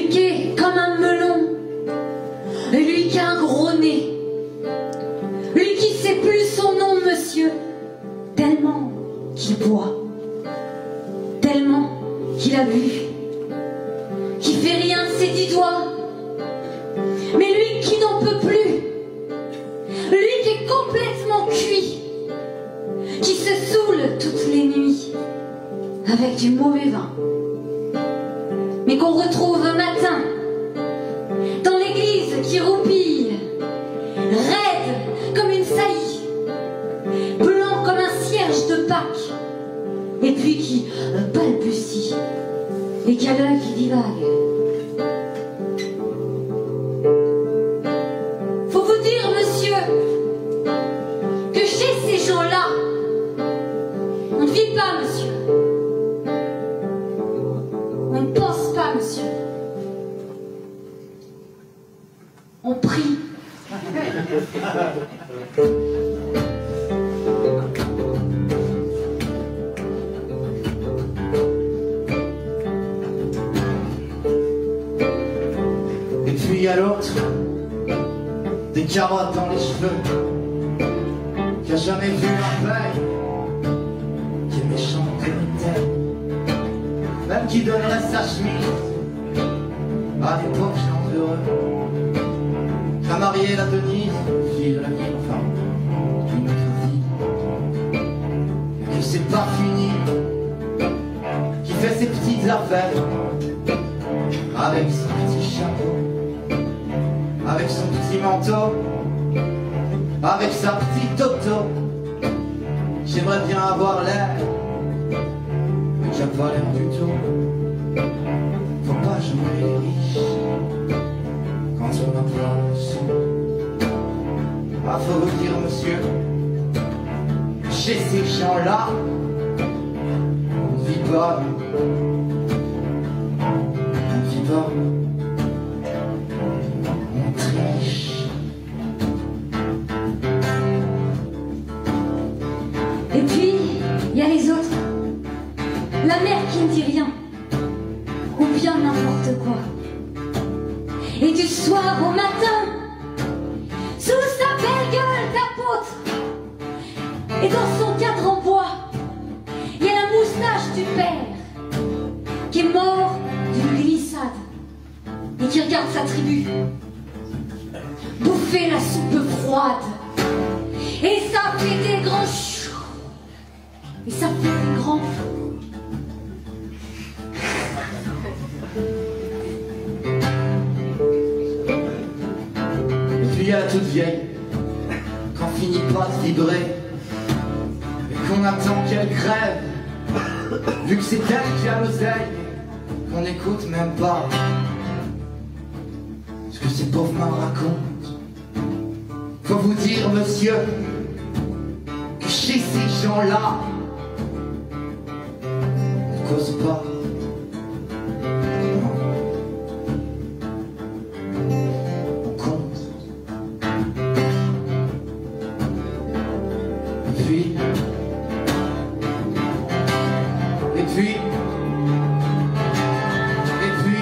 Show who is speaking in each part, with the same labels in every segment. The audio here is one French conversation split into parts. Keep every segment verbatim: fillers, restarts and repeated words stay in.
Speaker 1: Lui qui est comme un melon, et lui qui a un gros nez, lui qui sait plus son nom, monsieur, tellement qu'il boit, tellement qu'il a bu, qui fait rien de ses dix doigts, mais lui qui n'en peut plus, lui qui est complètement cuit, qui se saoule toutes les nuits avec du mauvais vin, mais qu'on retrouve un matin dans l'église qui roupille, raide comme une saillie, blanc comme un cierge de Pâques, et puis qui balbutie et qui a l'œil qui divague. Faut vous dire, monsieur, que chez ces gens-là, on ne vit pas, monsieur. On ne pense pas, monsieur. On prie.
Speaker 2: Et puis à l'autre, des carottes dans les cheveux, qui a jamais vu un veille, qui est méchant comme une tête, même qui donnerait sa chemise à des pauvres gens heureux, qui a marié la Denise, fille de la ville, enfin, d'une autre vie, et que c'est pas fini, qui fait ses petites affaires, avec son petit chapeau, avec son petit manteau, avec sa petite auto. J'aimerais bien avoir l'air, mais j'ai pas l'air du tout. Faut pas jouer les riches quand on n'a pas le sou. Ah, faut vous dire, monsieur, chez ces gens-là, on ne vit pas. On ne vit pas. On triche.
Speaker 1: Et puis, il y a les autres. La mère qui ne dit rien, ou bien n'importe quoi. Et du soir au matin, sous sa belle gueule d'apôtre, et dans son cadre en bois, il y a la moustache du père, qui est mort d'une glissade, et qui regarde sa tribu bouffer la soupe froide. Et ça fait des grands chou, et ça fait des grands fous.
Speaker 2: Et puis il y a la toute vieille, qu'on finit pas de vibrer, et qu'on attend qu'elle crève, vu que c'est elle qui a l'oseille, qu'on n'écoute même pas ce que ces pauvres mains racontent. Faut vous dire, monsieur, que chez ces gens-là, on ne cause pas. Non. On compte. Et puis, et puis, et puis,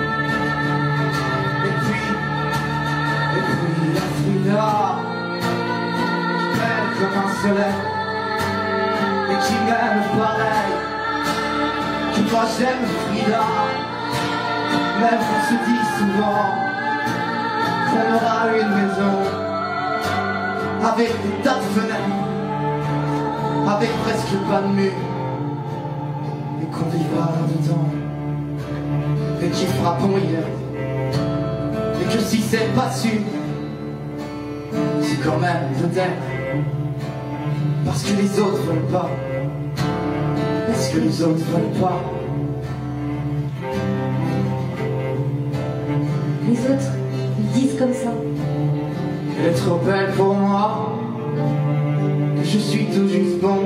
Speaker 2: et puis, et puis la Frida, qui belle comme un soleil, et qui m'aime pareil, que moi j'aime Frida, même on se dit souvent qu'on aura une maison, avec des tas de fenêtres, avec presque pas de mur, et qu'on vivra là-dedans, et qui fera bon hier, et que si c'est pas sûr, c'est quand même peut-être, parce que les autres veulent pas, parce que les autres veulent pas.
Speaker 1: Les autres, ils disent comme ça.
Speaker 2: Elle est trop belle pour moi, que je suis tout juste bon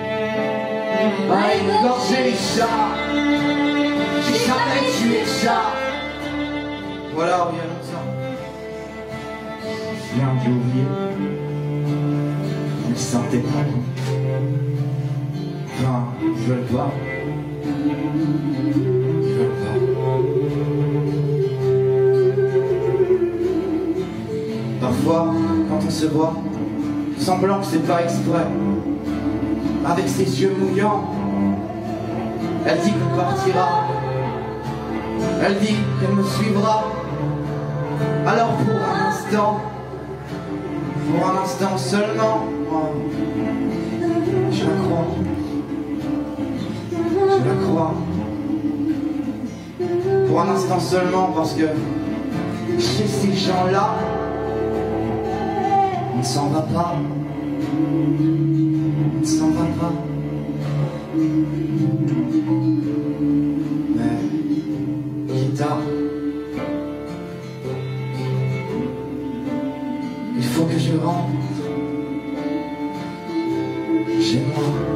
Speaker 2: à égorger les chats. J'ai jamais tué de chat. Voilà, bien longtemps. Je viens d'y oublier. Je me sentais pas bon. Enfin, ils veulent pas. Ils veulent pas. se voit, semblant que c'est pas exprès. Avec ses yeux mouillants, elle dit qu'elle partira. Elle dit qu'elle me suivra. Alors pour un instant, pour un instant seulement, moi, je la crois. Je la crois. Pour un instant seulement, parce que chez ces gens-là, on ne s'en va pas. On ne s'en va pas. Mais Kita, il faut que je rentre chez moi.